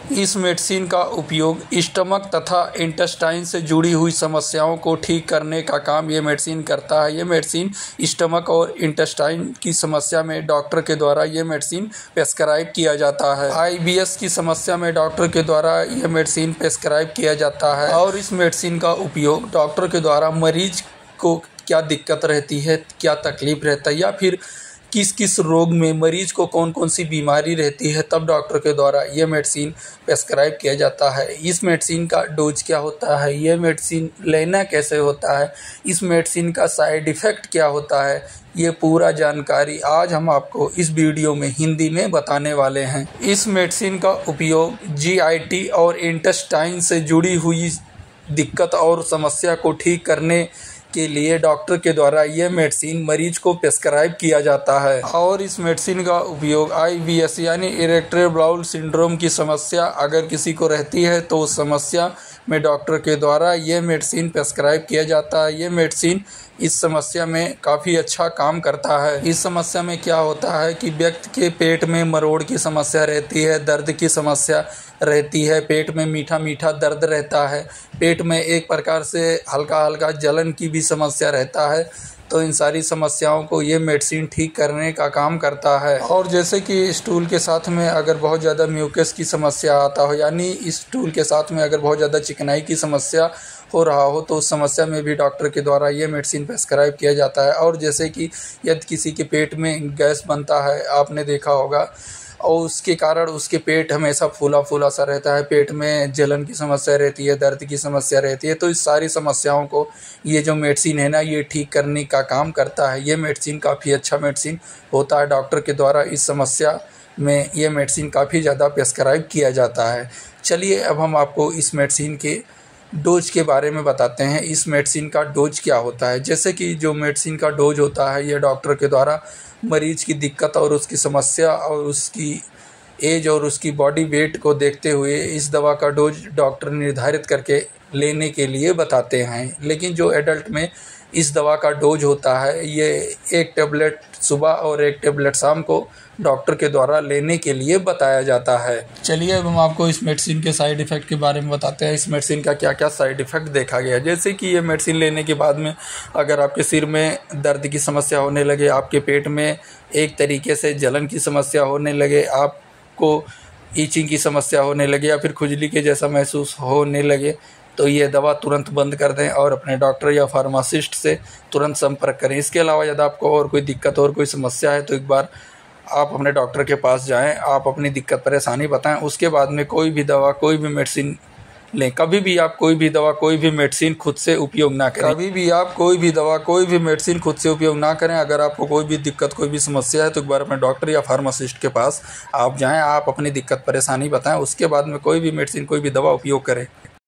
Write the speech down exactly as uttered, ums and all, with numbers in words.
इस मेडिसिन का उपयोग स्टमक तथा इंटेस्टाइन से जुड़ी हुई समस्याओं को ठीक करने का काम ये मेडिसिन करता है। ये मेडिसिन स्टमक और इंटेस्टाइन की समस्या में डॉक्टर के द्वारा ये मेडिसिन प्रेस्क्राइब किया जाता है। आई बी एस की समस्या में डॉक्टर के द्वारा ये मेडिसिन प्रेस्क्राइब किया जाता है और इस मेडिसिन का उपयोग डॉक्टर के द्वारा मरीज को क्या दिक्कत रहती है, क्या तकलीफ रहता है या फिर किस किस रोग में मरीज को कौन कौन सी बीमारी रहती है, तब डॉक्टर के द्वारा ये मेडिसिन प्रेस्क्राइब किया जाता है। इस मेडिसिन का डोज क्या होता है, ये मेडिसिन लेना कैसे होता है, इस मेडिसिन का साइड इफ़ेक्ट क्या होता है, ये पूरा जानकारी आज हम आपको इस वीडियो में हिंदी में बताने वाले हैं। इस मेडिसिन का उपयोग जी आई टी और इंटेस्टाइन से जुड़ी हुई दिक्कत और समस्या को ठीक करने के लिए डॉक्टर के द्वारा यह मेडिसिन मरीज को प्रेस्क्राइब किया जाता है। और इस मेडिसिन का उपयोग आई बी एस यानी इरेक्टरी बाउल सिंड्रोम की समस्या अगर किसी को रहती है तो उस समस्या में डॉक्टर के द्वारा यह मेडिसिन प्रेस्क्राइब किया जाता है। यह मेडिसिन इस समस्या में काफ़ी अच्छा काम करता है। इस समस्या में क्या होता है कि व्यक्ति के पेट में मरोड़ की समस्या रहती है, दर्द की समस्या रहती है, पेट में मीठा मीठा दर्द रहता है, पेट में एक प्रकार से हल्का हल्का जलन की भी समस्या रहता है, तो इन सारी समस्याओं को ये मेडिसिन ठीक करने का काम करता है। और जैसे कि स्टूल के साथ में अगर बहुत ज़्यादा म्यूकस की समस्या आता हो, यानी स्टूल के साथ में अगर बहुत ज़्यादा चिकनाई की समस्या हो रहा हो, तो उस समस्या में भी डॉक्टर के द्वारा ये मेडिसिन प्रेस्क्राइब किया जाता है। और जैसे कि यदि किसी के पेट में गैस बनता है, आपने देखा होगा, और उसके कारण उसके पेट हमेशा फूला फूला सा रहता है, पेट में जलन की समस्या रहती है, दर्द की समस्या रहती है, तो इस सारी समस्याओं को ये जो मेडिसिन है ना, ये ठीक करने का काम करता है। ये मेडिसिन काफ़ी अच्छा मेडिसिन होता है। डॉक्टर के द्वारा इस समस्या में ये मेडिसिन काफ़ी ज़्यादा प्रेस्क्राइब किया जाता है। चलिए अब हम आपको इस मेडिसिन के डोज के बारे में बताते हैं। इस मेडिसिन का डोज क्या होता है। जैसे कि जो मेडिसिन का डोज होता है, ये डॉक्टर के द्वारा मरीज की दिक्कत और उसकी समस्या और उसकी एज और उसकी बॉडी वेट को देखते हुए इस दवा का डोज डॉक्टर निर्धारित करके लेने के लिए बताते हैं। लेकिन जो एडल्ट में इस दवा का डोज होता है, ये एक टेबलेट सुबह और एक टेबलेट शाम को डॉक्टर के द्वारा लेने के लिए बताया जाता है। चलिए अब हम आपको इस मेडिसिन के साइड इफ़ेक्ट के बारे में बताते हैं। इस मेडिसिन का क्या क्या साइड इफ़ेक्ट देखा गया है। जैसे कि ये मेडिसिन लेने के बाद में अगर आपके सिर में दर्द की समस्या होने लगे, आपके पेट में एक तरीके से जलन की समस्या होने लगे, आपको ईचिंग की समस्या होने लगे या फिर खुजली के जैसा महसूस होने लगे, तो ये दवा तुरंत बंद कर दें और अपने डॉक्टर या फार्मासिस्ट से तुरंत संपर्क करें। इसके अलावा यदि आपको और कोई दिक्कत और कोई समस्या है तो एक बार आप अपने डॉक्टर के पास जाएं, आप अपनी दिक्कत परेशानी बताएं, उसके बाद में कोई भी दवा कोई भी मेडिसिन लें। कभी भी आप कोई भी दवा कोई भी मेडिसिन खुद से उपयोग ना करें। कभी भी आप कोई भी दवा कोई भी मेडिसिन खुद से उपयोग ना करें। अगर आपको कोई भी दिक्कत कोई भी समस्या है तो एक बार अपने डॉक्टर या फार्मासिस्ट के पास आप जाएँ, आप अपनी दिक्कत परेशानी बताएँ, उसके बाद में कोई भी मेडिसिन कोई भी दवा उपयोग करें।